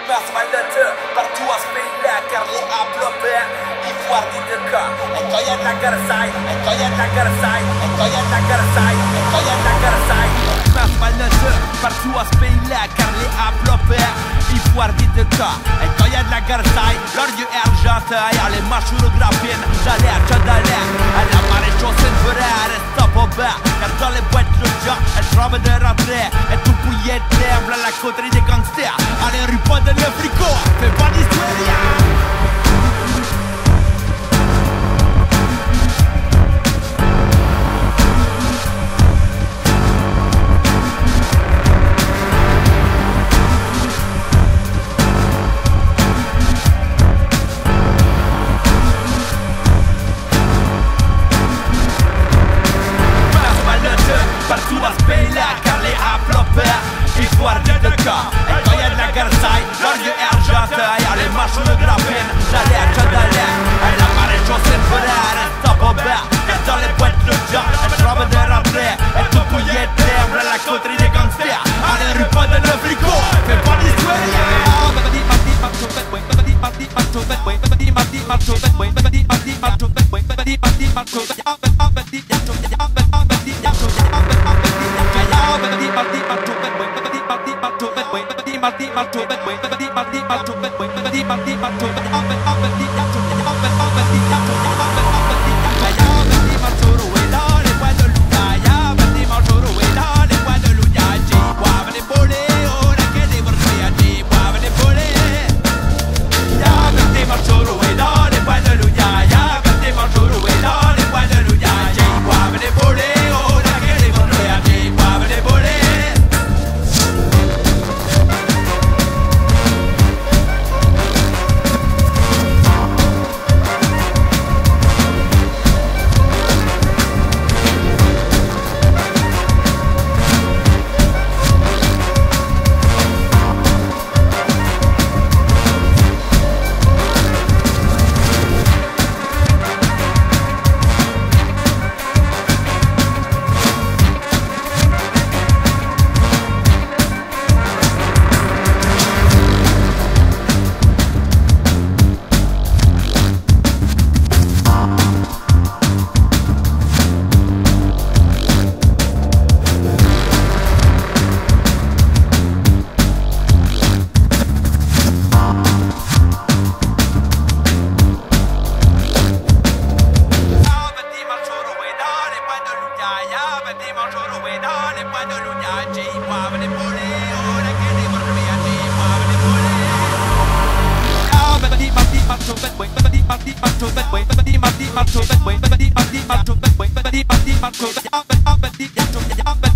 commerce malnoté partout à ce pays-là, car les enveloppés, ivoire dit de cas. Et quand y'a de la garçaille, et quand y'a de la garçaille, et quand y'a de la garçaille, et quand y'a de la garçaille. Commerce malnoté partout à ce pays-là, car les enveloppés, ivoire dit de cas. Et quand y'a de la garçaille, l'orgue argentaille, les machurographiennes, d'aller à Tchadalais, à la marée chaussée de vrai, reste pas bas, car dans les boîtes le job, elle tremble de rentrer, et tout pouillé de l'herbe, la coterie des gangsters, allez rue pas de le fricot, fais pas d'histoire. Partout à ce pays-là, car les enveloppés, ivoire de cas. Et quand y'a de la garçaille, l'orgue argentaille, les marches de grappine, d'aller à Tchadalais, et la marée chaussée de vrai, reste pas bas, car dans les boîtes le job, elle tremble de rentrer, et tout pouillé de l'herbe, la coterie des gangsters, allez rue pas de le fricot, fais pas d'histoire. Macho,